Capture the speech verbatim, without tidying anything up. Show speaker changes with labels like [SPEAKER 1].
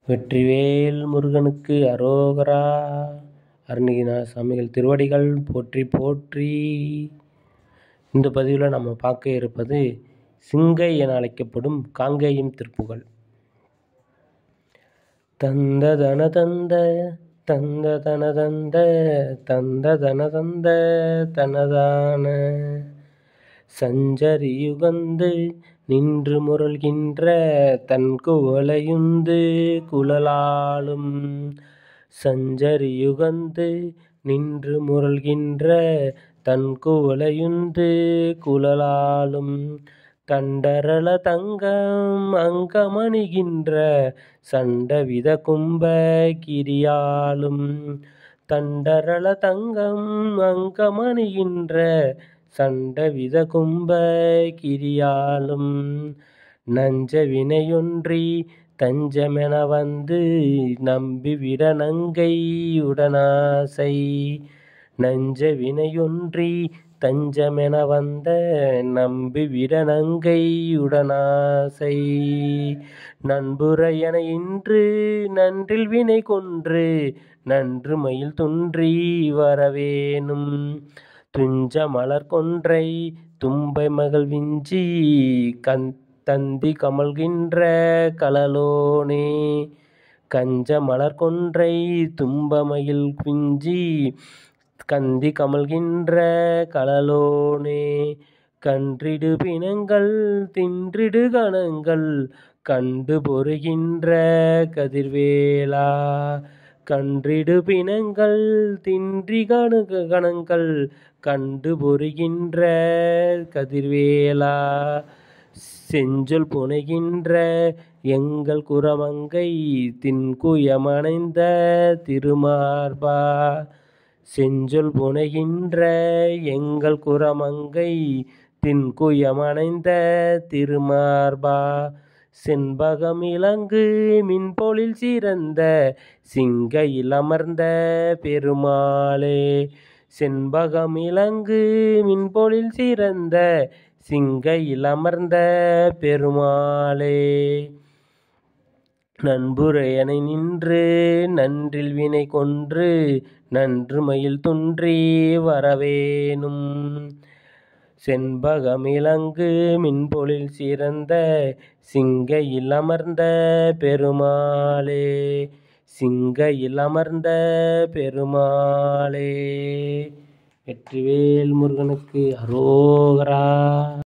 [SPEAKER 1] வெற்றிவேல் முருகனுக்கு அரோகரா. அருணகிரிநாத சாமிகள் திருவடிகள் போற்றி போற்றி. இந்த பதிவில் நம்ம பார்க்க இருப்பது சிங்கை என அழைக்கப்படும் காங்கேயம் திருப்புகழ். தந்த தன தந்த தந்த தன தந்த தந்த தன தந்த தனதான சஞ்சரி யுகந்து நின்று முரல்கின்ற தன் குவளையுந்து குழலாலும் சஞ்சரி யுகந்து நின்று முரல்கின்ற தன் குவளையுந்து குழலாலும் தண்டரள தங்கம் அங்கமணிகின்ற சண்டவித கும்ப கிரியாலும் தண்டரள தங்கம் அங்கமணிகின்ற சண்டவித கும்ப கிரியாலும் நஞ்ச வினையொன்றி தஞ்சமென வந்து நம்பிவிட நங்கை உடனாசை நஞ்ச வினையொன்றி தஞ்சமென வந்த நம்பிவிட நங்கை உடனாசை நண்புரையென இன்று நன்றில் வினை கொன்று நன்று மயில் துன்றி வரவேணும் துஞ்ச மலர் கொன்றை தும்பை மகள் விஞ்சி கண் தந்தி கமழ்கின்ற கழலோனே கஞ்ச மலர் கொன்றை தும்பமயில் விஞ்சி கந்தி கமழ்கின்ற கழலோனே கன்றிடு பிணங்கள் தின்றிடு கணங்கள் கண்டு பொறுகின்ற கதிர்வேலா கன்றிடு பிணங்கள் தின்றி கணு கணங்கள் கண்டு பொறுகின்ற கதிர்வேலா செஞ்சொல் புனைகின்ற எங்கள் குறமங்கை தின்குயமணைந்த திருமார்பா செஞ்சொல் புனைகின்ற எங்கள் குறமங்கை தின்குயமணைந்த திருமார்பா செண்பகம் இலங்கு மின்பொழில் சிறந்த சிங்கையில் அமர்ந்த பெருமாளே செண்பகம் இலங்கு மின்பொழில் சிறந்த சிங்கையில் அமர்ந்த பெருமாளே நண்புரையனை நின்று நன்றில் வினை கொன்று நன்று மயில் துன்றி வரவேணும் செண்பகமிலங்கு மின்பொழில் சிறந்த சிங்கையில் அமர்ந்த பெருமாளே சிங்கையில் அமர்ந்த பெருமாளே. வெற்றிவேல் முருகனுக்கு அரோகரா.